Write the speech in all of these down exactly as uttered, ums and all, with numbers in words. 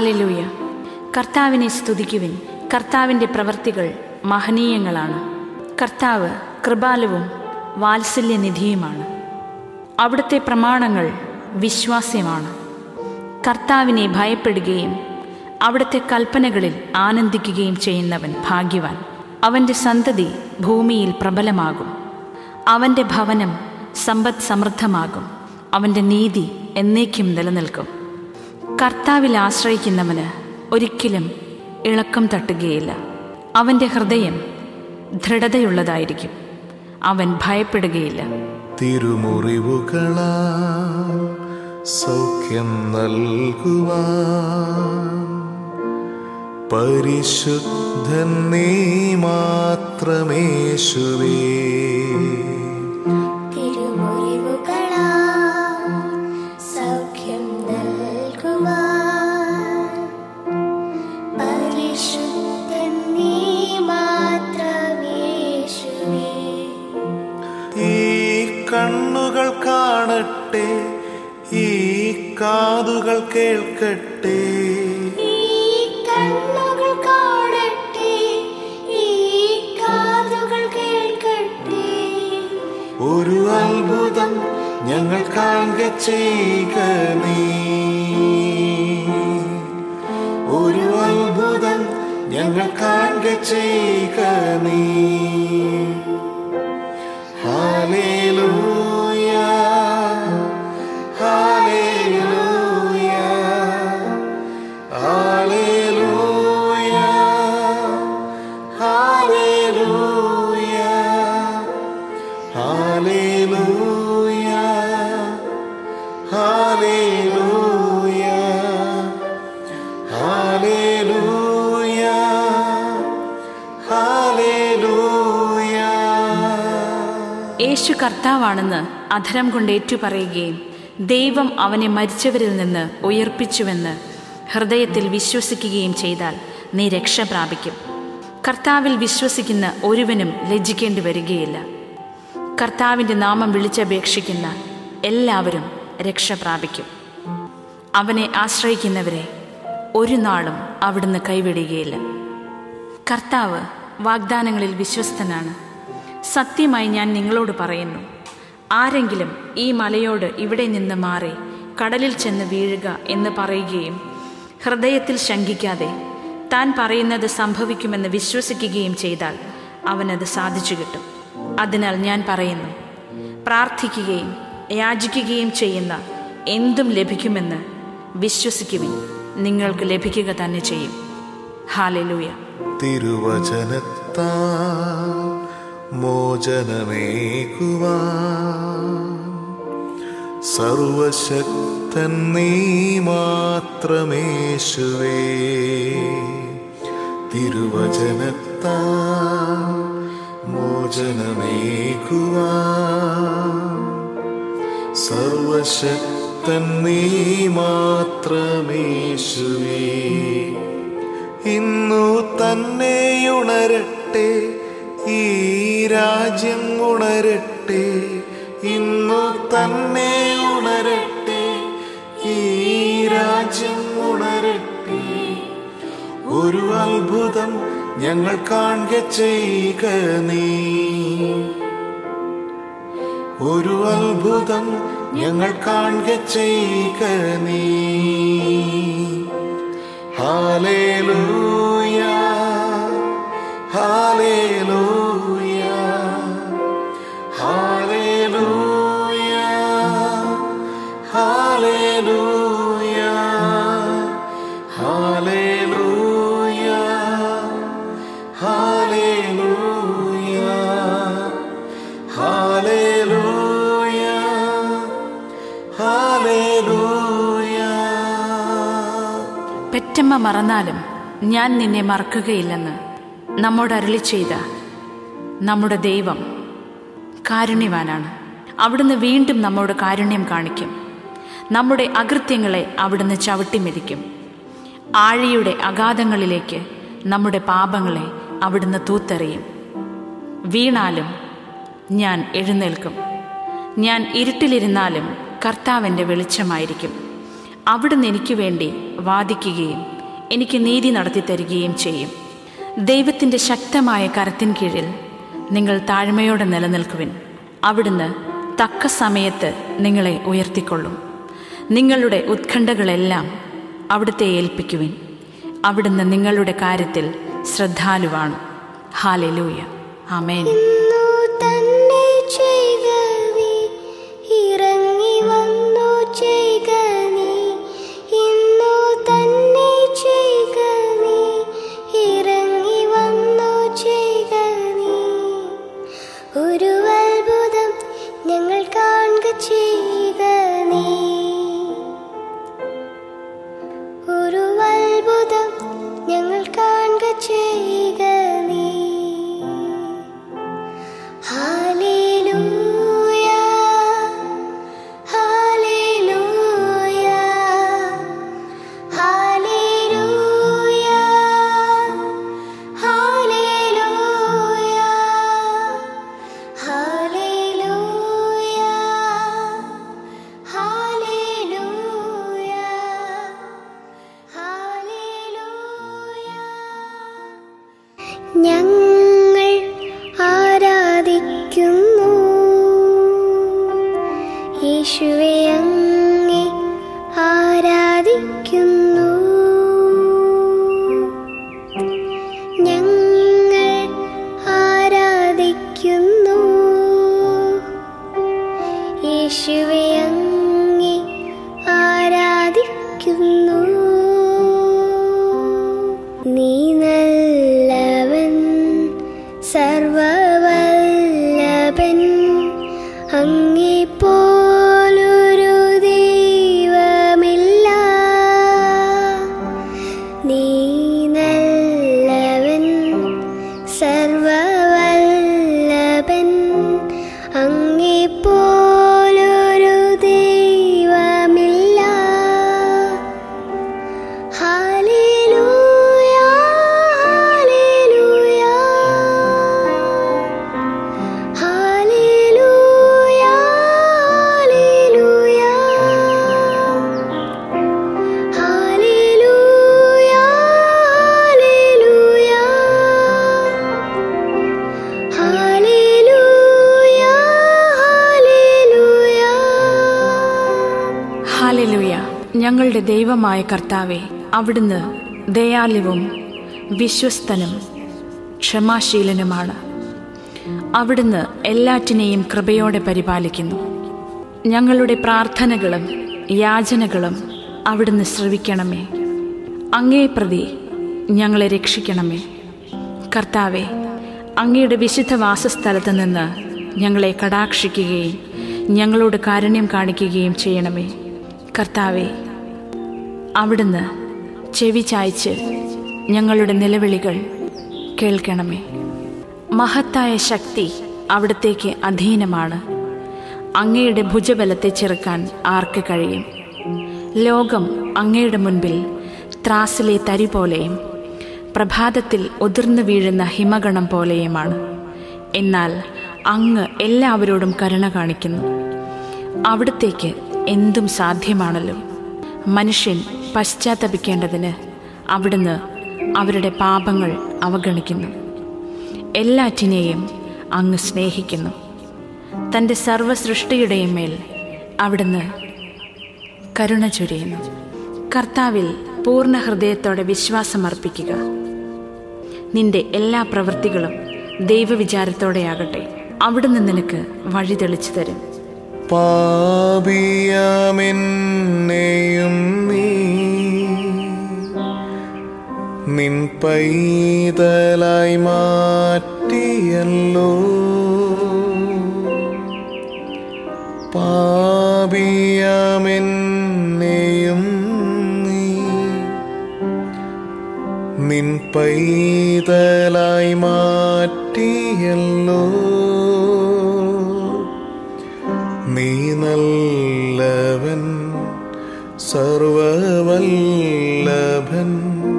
Hallelujah. കർത്താവിനെ സ്തുതിക്കുവിൻ. കർത്താവിൻ്റെ പ്രവൃത്തികൾ മഹനീയങ്ങളാണ്. കർത്താവ് കൃപാലുവും വാത്സല്യനിധിയുമാണ്. അവിടുത്തെ പ്രമാണങ്ങൾ വിശ്വാസ്യമാണ്. കർത്താവിനെ ഭയപ്പെടുകയും അവിടുത്തെ കൽപ്പനകളിൽ ആനന്ദിക്കുകയും ചെയ്യുന്നവൻ ഭാഗ്യവാൻ. അവൻ്റെ സന്തതി ഭൂമിയിൽ പ്രബലമാകും. അവൻ്റെ ഭവനം സമ്പദ് സമൃദ്ധമാകും. അവൻ്റെ നീതി എന്നേക്കും നിലനിൽക്കും. കർത്താവിൽ ആശ്രയിക്കുന്നവന് ഒരിക്കലും ഇളക്കം തട്ടുകയില്ല. അവൻ്റെ ഹൃദയം ദൃഢതയുള്ളതായിരിക്കും. അവൻ ഭയപ്പെടുകയില്ല. തിരുമുറിവുകളാൽ സൗഖ്യം നൽകുവാൻ പരിശുദ്ധൻ നീ മാത്രമേശുവേ. കണ്ണുകൾ കാണട്ടെ, ഈ കാതുകൾ കേൾക്കട്ടെ, കണ്ണുകൾ കാണട്ടെ, ഈ കാതുകൾ കേൾക്കട്ടെ. ഒരു അത്ഭുതം ഞങ്ങൾ കാണുക ചെയ്യുക നീ. ഒരു അത്ഭുതം ഞങ്ങൾ കാണുക ചെയ്യുക നീ. ഹല്ലേലൂയ, ഹല്ലേലൂയ, ഹല്ലേലൂയ, ഹല്ലേലൂയ, ഹല്ലേലൂയ, ഹല്ലേലൂയ, ഹല്ലേലൂയ, ഹല്ലേലൂയ. യേശു കർത്താവാണെന്ന് അധരം കൊണ്ട് ഏറ്റുപറയുകയും ദൈവം അവനെ മരിച്ചവരിൽ നിന്ന് ഉയർപ്പിച്ചുവെന്ന് ഹൃദയത്തിൽ വിശ്വസിക്കുകയും ചെയ്താൽ നീ രക്ഷ പ്രാപിക്കും. കർത്താവിൽ വിശ്വസിക്കുന്ന ഒരുവനും ലജ്ജിക്കേണ്ടി വരികയില്ല. കർത്താവിൻ്റെ നാമം വിളിച്ചപേക്ഷിക്കുന്ന എല്ലാവരും രക്ഷ പ്രാപിക്കും. അവനെ ആശ്രയിക്കുന്നവരെ ഒരു നാളും അവിടുന്ന് കൈവിടുകയില്ല. കർത്താവ് വാഗ്ദാനങ്ങളിൽ വിശ്വസ്തനാണ്. സത്യമായി ഞാൻ നിങ്ങളോട് പറയുന്നു, ആരെങ്കിലും ഈ മലയോട് ഇവിടെ നിന്ന് മാറി കടലിൽ ചെന്ന് വീഴുക എന്ന് പറയുകയും ഹൃദയത്തിൽ ശങ്കിക്കാതെ താൻ പറയുന്നത് സംഭവിക്കുമെന്ന് വിശ്വസിക്കുകയും ചെയ്താൽ അവനത് സാധിച്ചു കിട്ടും. അതിനാൽ ഞാൻ പറയുന്നു, പ്രാർത്ഥിക്കുകയും യാചിക്കുകയും ചെയ്യുന്ന എന്തും ലഭിക്കുമെന്ന് വിശ്വസിക്കുവിൻ, നിങ്ങൾക്ക് ലഭിക്കുക തന്നെ ചെയ്യും. ഹല്ലേലൂയ. തിരുവചനത്താൽ മോചനമേകുവാൻ സർവശക്തൻ നീ മാത്രമേശുവേ. തിരുവചനത്താൽ മോചനമേകുവാൻ സർവശക്തൻ നീ മാത്രമേശുവേ. ഇന്നു തന്നെ ഉണരട്ടെ, ഈ രാജ്യം ഉണരട്ടെ. ഇന്നു തന്നെ ഉണരട്ടെ, ഈ രാജ്യം ഉണരട്ടെ. ഒരു അത്ഭുതം ഞങ്ങൾ കാണുക ചെയ്യുക നീ. ഒരു അത്ഭുതം ഞങ്ങൾ കാണുക ചെയ്യുക നീ. ഹല്ലേലൂയ, ഹല്ലേലൂയ, ഹല്ലേലൂയ, ഹല്ലേലൂയ, ഹല്ലേലൂയ, ഹല്ലേലൂയ, ഹല്ലേലൂയ, ഹല്ലേലൂയ. പെറ്റമ്മ മറന്നാലും ഞാൻ നിന്നെ മറക്കുകയില്ലെന്ന് നമ്മോട് അരുളി ചെയ്ത നമ്മുടെ ദൈവം കാരുണ്യവാനാണ്. അവിടുന്ന് വീണ്ടും നമ്മോട് കാരുണ്യം കാണിക്കും. നമ്മുടെ അകൃത്യങ്ങളെ അവിടുന്ന് ചവിട്ടിമെതിക്കും. ആഴിയുടെ അഗാധങ്ങളിലേക്ക് നമ്മുടെ പാപങ്ങളെ അവിടുന്ന് തൂത്തെറിയും. വീണാലും ഞാൻ എഴുന്നേൽക്കും. ഞാൻ ഇരുട്ടിലിരുന്നാലും കർത്താവിൻ്റെ വെളിച്ചമായിരിക്കും. അവിടുന്ന് എനിക്ക് വേണ്ടി വാദിക്കുകയും എനിക്ക് നീതി നടത്തി തരികയും ചെയ്യും. ദൈവത്തിൻ്റെ ശക്തമായ കരത്തിൻ കീഴിൽ നിങ്ങൾ താഴ്മയോടെ നിലനിൽക്കുവിൻ. അവിടുന്ന് തക്ക സമയത്ത് നിങ്ങളെ ഉയർത്തിക്കൊള്ളും. നിങ്ങളുടെ ഉത്കണ്ഠകളെല്ലാം അവിടുത്തെ ഏൽപ്പിക്കുവിൻ. അവിടുന്ന് നിങ്ങളുടെ കാര്യത്തിൽ ശ്രദ്ധാലുവാണ്. ഹല്ലേലൂയ. ആമേൻ. ഞങ്ങൾ ആരാധിക്കുന്നു യേശുവേ, അങ്ങേ ആരാധിക്കുന്നു. ഞങ്ങൾ ആരാധിക്കുന്നു യേശുവേ, അങ്ങേ ആരാധിക്കുന്നു. നീ സർവവല്ലഭൻ, അങ്ങേപ്പോലൊരു ദൈവമില്ല. നീ നല്ലവൻ, സർവവല്ലഭൻ, അങ്ങേപ്പോലൊരു ദൈവമില്ല. ഹല്ലേലൂയ, ഹല്ലേലൂയ. ഞങ്ങളുടെ ദൈവമായ കർത്താവേ, അവിടുന്ന് ദയാലുവും വിശ്വസ്തനും ക്ഷമാശീലനുമാണ്. അവിടുന്ന് എല്ലാറ്റിനെയും കൃപയോടെ പരിപാലിക്കുന്നു. ഞങ്ങളുടെ പ്രാർത്ഥനകളും യാചനകളും അവിടുന്ന് ശ്രവിക്കണമേ. അങ്ങേ പ്രതി ഞങ്ങളെ രക്ഷിക്കണമേ. കർത്താവേ, അങ്ങയുടെ വിശുദ്ധ വാസസ്ഥലത്ത് നിന്ന് ഞങ്ങളെ കടാക്ഷിക്കുകയും ഞങ്ങളോട് കാരുണ്യം കാണിക്കുകയും ചെയ്യണമേ. കർത്താവേ, അവിടുന്ന് ചെവി ചായ്ച്ച് ഞങ്ങളുടെ നിലവിളികൾ കേൾക്കണമേ. മഹത്തായ ശക്തി അവിടത്തേക്ക് അധീനമാണ്. അങ്ങയുടെ ഭുജബലത്തെ ചെറുക്കാൻ ആർക്ക് കഴിയും? ലോകം അങ്ങയുടെ മുൻപിൽ ത്രാസിലെ തരി പോലെയും പ്രഭാതത്തിൽ ഉതിർന്നു വീഴുന്ന ഹിമഗണം പോലെയുമാണ്. എന്നാൽ അങ്ങ് എല്ലാവരോടും കരുണ കാണിക്കുന്നു. അവിടത്തേക്ക് എന്തും സാധ്യമാണല്ലോ. മനുഷ്യൻ പശ്ചാത്തപിക്കേണ്ടതിന് അവിടുന്ന് അവരുടെ പാപങ്ങൾ അവഗണിക്കുന്നു. എല്ലാറ്റിനെയും അങ്ങ് സ്നേഹിക്കുന്നു. തൻ്റെ സർവ്വസൃഷ്ടിയുടെയും മേൽ അവിടുന്ന് കരുണ ചൊരിയുന്നു. കർത്താവിൽ പൂർണ്ണ ഹൃദയത്തോടെ വിശ്വാസമർപ്പിക്കുക. നിന്റെ എല്ലാ പ്രവൃത്തികളും ദൈവവിചാരത്തോടെയാകട്ടെ. അവിടുന്ന് നിനക്ക് വഴി തെളിച്ചു തരും. പാപിയാമെന്നെയും നീ നിൻ പൈതലായി മാറ്റിയല്ലോ. പാപിയാമെന്നെയും നീ നിൻ പൈതലായി മാറ്റിയല്ലോ. നീ നല്ലവൻ, സർവവല്ലഭൻ,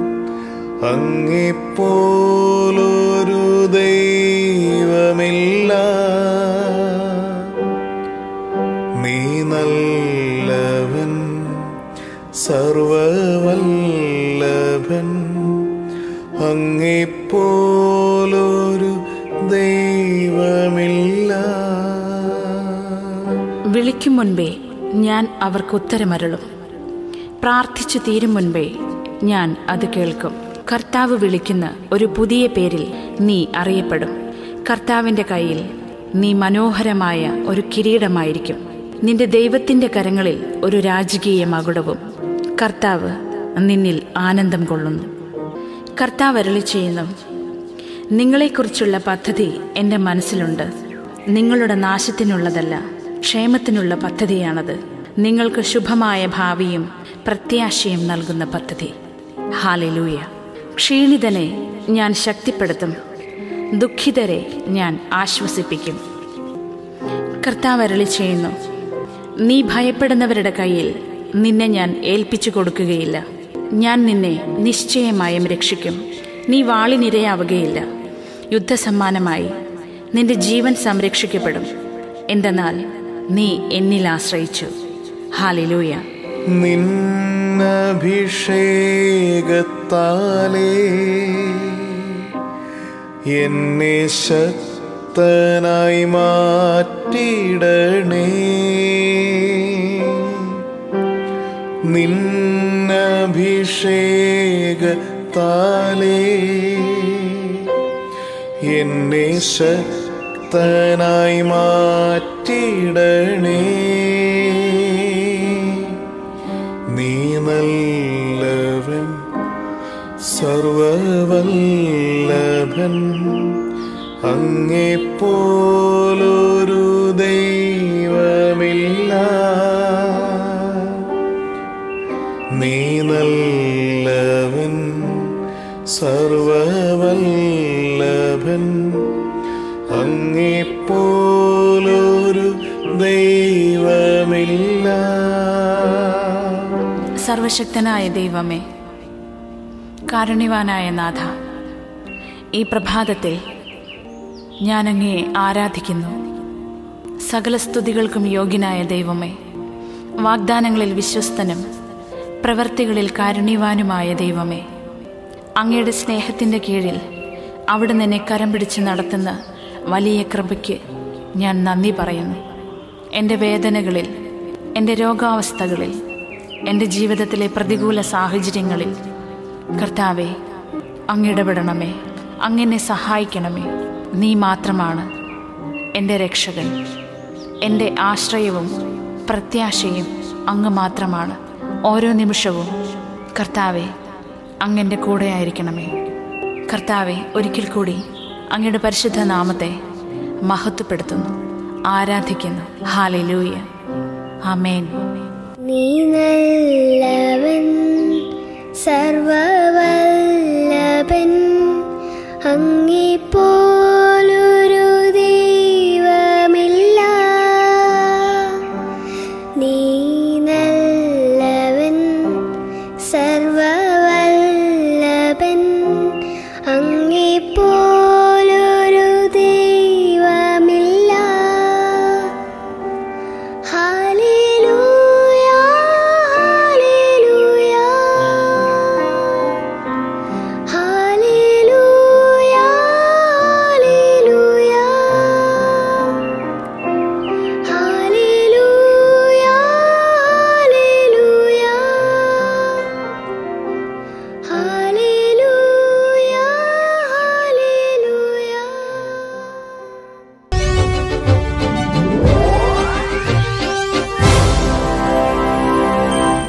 അങ്ങേപ്പോലൊരു ദൈവമില്ല. നീ നല്ലവൻ, സർവവല്ലഭൻ, വല്ലഭൻ അങ്ങേപ്പോലൊരു ദൈവമില്ല. വിളിക്കും മുൻപേ ഞാൻ അവർക്ക് ഉത്തരമരുളും, പ്രാർത്ഥിച്ചു തീരും മുൻപേ ഞാൻ അത് കേൾക്കും. കർത്താവ് വിളിക്കുന്ന ഒരു പുതിയ പേരിൽ നീ അറിയപ്പെടും. കർത്താവിൻ്റെ കയ്യിൽ നീ മനോഹരമായ ഒരു കിരീടമായിരിക്കും. നിന്റെ ദൈവത്തിൻ്റെ കരങ്ങളിൽ ഒരു രാജകീയ മകുടവും. കർത്താവ് നിന്നിൽ ആനന്ദം കൊള്ളുന്നു. കർത്താവ് അരുളി ചെയ്യുന്നു, നിങ്ങളെക്കുറിച്ചുള്ള പദ്ധതി എൻ്റെ മനസ്സിലുണ്ട്. നിങ്ങളുടെ നാശത്തിനുള്ളതല്ല, ക്ഷേമത്തിനുള്ള പദ്ധതിയാണത്. നിങ്ങൾക്ക് ശുഭമായ ഭാവിയും പ്രത്യാശയും നൽകുന്ന പദ്ധതി. ഹല്ലേലൂയ. ക്ഷീണിതനെ ഞാൻ ശക്തിപ്പെടുത്തും, ദുഃഖിതരെ ഞാൻ ആശ്വസിപ്പിക്കും. കർത്താവ് അരുളി ചെയ്യുന്നു, നീ ഭയപ്പെടുന്നവരുടെ കയ്യിൽ നിന്നെ ഞാൻ ഏൽപ്പിച്ചു കൊടുക്കുകയില്ല. ഞാൻ നിന്നെ നിശ്ചയമായും രക്ഷിക്കും. നീ വാളിനിരയാവുകയില്ല. യുദ്ധസമ്മാനമായി നിന്റെ ജീവൻ സംരക്ഷിക്കപ്പെടും. എന്തെന്നാൽ നീ എന്നിൽ ആശ്രയിച്ചു. ഹല്ലേലൂയ. നിന്നഭിഷേകത്താലേ എന്നെ ശക്തനായി മാറ്റിടണേ. നിന്നഭിഷേകത്താലേ എന്നെ ശക്തനായി മാറ്റിടണേ. നീ നല്ലവൻ, സർവവല്ലഭൻ, അങ്ങേപ്പോലൊരു ദൈവമില്ല. നീ നല്ലവൻ, സർവവല്ലഭൻ, അങ്ങേപ്പോലൊരു ദൈവമില്ല. സർവശക്തനായ ദൈവമേ, കാരുണ്യവാനായ നാഥ, ഈ പ്രഭാതത്തിൽ ഞാൻ അങ്ങയെ ആരാധിക്കുന്നു. സകല സ്തുതികൾക്കും യോഗ്യനായ ദൈവമേ, വാഗ്ദാനങ്ങളിൽ വിശ്വസ്തനും പ്രവൃത്തികളിൽ കാരുണ്യവാനുമായ ദൈവമേ, അങ്ങയുടെ സ്നേഹത്തിൻ്റെ കീഴിൽ അവിടുന്ന് എന്നെ കരം പിടിച്ച് നടത്തുന്ന വലിയ കൃപയ്ക്ക് ഞാൻ നന്ദി പറയുന്നു. എൻ്റെ വേദനകളിൽ, എൻ്റെ രോഗാവസ്ഥകളിൽ, എൻ്റെ ജീവിതത്തിലെ പ്രതികൂല സാഹചര്യങ്ങളിൽ കർത്താവേ, അങ്ങ് ഇടപെടണമേ, അങ്ങെന്നെ സഹായിക്കണമേ. നീ മാത്രമാണ് എൻ്റെ രക്ഷകൻ. എൻ്റെ ആശ്രയവും പ്രത്യാശയും അങ്ങ് മാത്രമാണ്. ഓരോ നിമിഷവും കർത്താവെ, അങ്ങെൻ്റെ കൂടെ ആയിരിക്കണമേ. കർത്താവെ, ഒരിക്കൽ കൂടി അങ്ങയുടെ പരിശുദ്ധ നാമത്തെ മഹത്വപ്പെടുത്തുന്നു, ആരാധിക്കുന്നു. ഹല്ലേലൂയ. ആമേൻ. നീ നല്ല